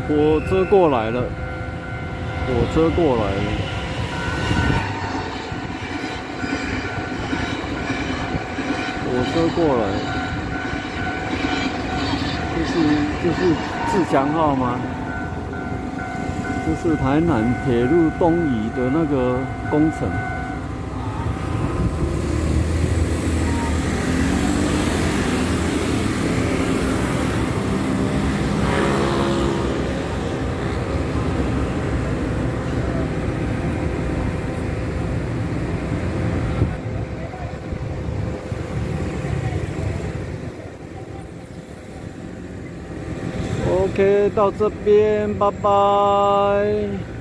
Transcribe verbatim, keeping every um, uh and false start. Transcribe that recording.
火车过来了，火车过来了，火车过来了，这是这是自强号吗？这是台南铁路东移的那个工程。OK，到这边，拜拜。